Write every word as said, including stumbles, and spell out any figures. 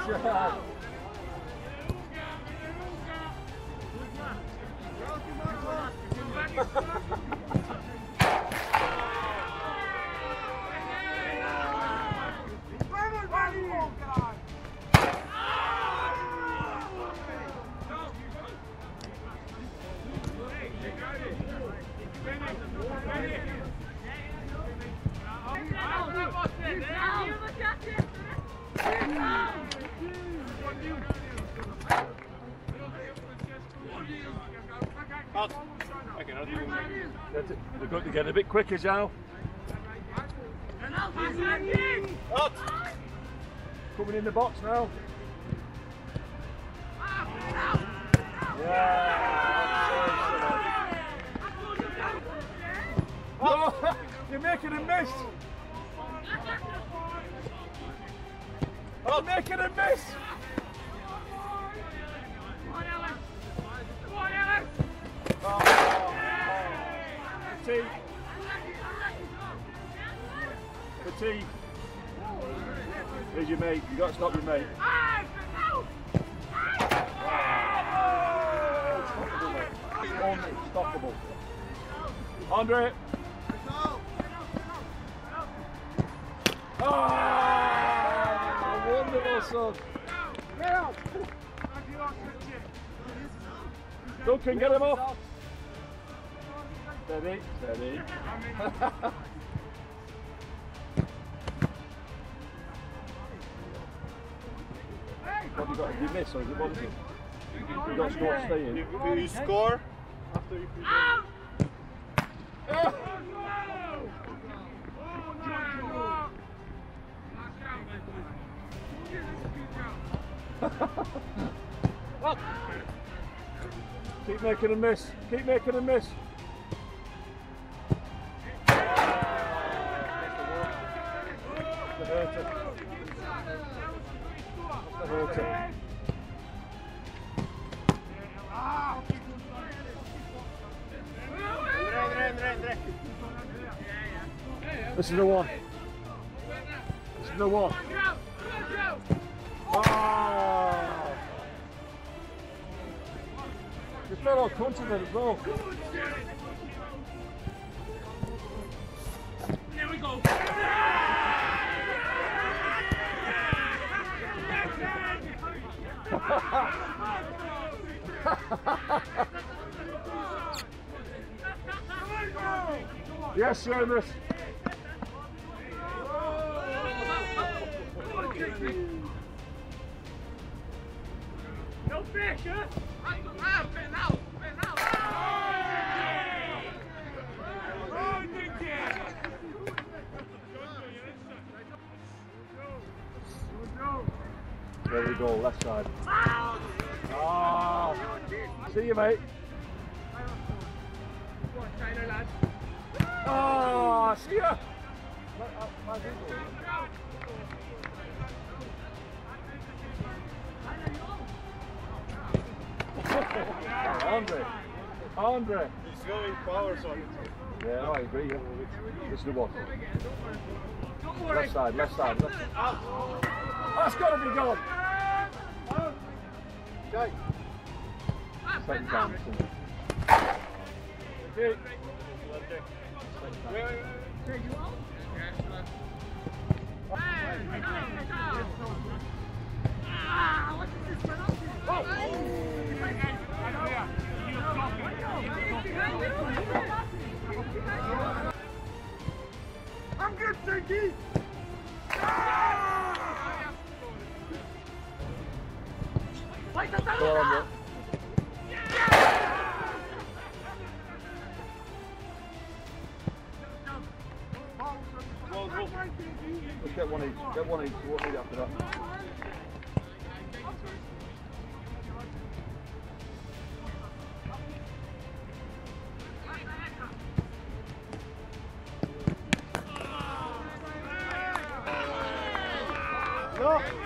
shot. They've got to get a bit quicker, Joao. Out. Coming in the box now. Yeah. Oh, you're making a miss. Oh, making a miss. Oh. Fatigue. Fatigue. Here's your mate. You got to stop your mate. Unstoppable. André. Oh, wonderful, son. Duncan, get him off. Steady, steady. What have you got? Did you miss or is it one thing? You got to score, stay in. You, you score after you oh. Keep making a miss. Keep making a miss. This is the one. This is the one. Oh. Your fellow countryman as well. There we go. Yes, Seamus. No fish, huh? Ah, penal, penal. There we go, left side. Oh. See you, mate. Oh, see ya. André, André. He's going power on it. Yeah, I agree. Yeah. This is the one. Left side, left side, left side. Oh, that's got to be gone. Okay. Second time. Okay. I'm good, Cenky! Go on, bro. Let's get one each. Get one each. What do we need after that? No!